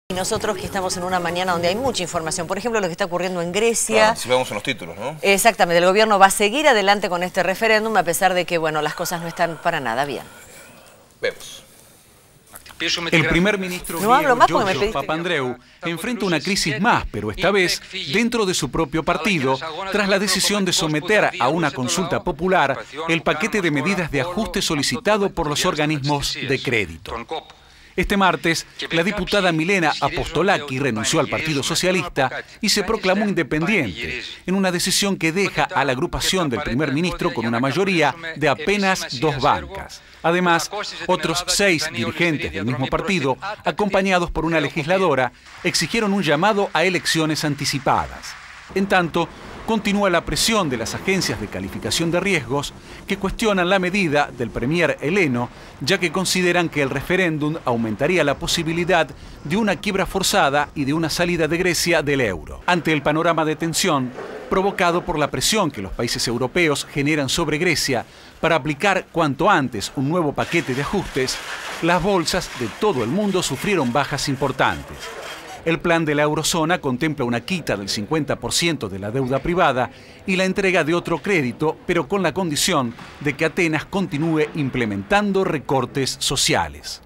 Y nosotros que estamos en una mañana donde hay mucha información, por ejemplo, lo que está ocurriendo en Grecia. Claro, si vemos en los títulos, ¿no? Exactamente, el gobierno va a seguir adelante con este referéndum a pesar de que, bueno, las cosas no están para nada bien. Vemos. El primer ministro Giorgos Papandreou enfrenta una crisis más, pero esta vez dentro de su propio partido, tras la decisión de someter a una consulta popular el paquete de medidas de ajuste solicitado por los organismos de crédito. Este martes, la diputada Milena Apostolaki renunció al Partido Socialista y se proclamó independiente, en una decisión que deja a la agrupación del primer ministro con una mayoría de apenas 2 bancas. Además, otros 6 dirigentes del mismo partido, acompañados por una legisladora, exigieron un llamado a elecciones anticipadas. En tanto, continúa la presión de las agencias de calificación de riesgos que cuestionan la medida del premier heleno, ya que consideran que el referéndum aumentaría la posibilidad de una quiebra forzada y de una salida de Grecia del euro. Ante el panorama de tensión provocado por la presión que los países europeos generan sobre Grecia para aplicar cuanto antes un nuevo paquete de ajustes, las bolsas de todo el mundo sufrieron bajas importantes. El plan de la eurozona contempla una quita del 50% de la deuda privada y la entrega de otro crédito, pero con la condición de que Atenas continúe implementando recortes sociales.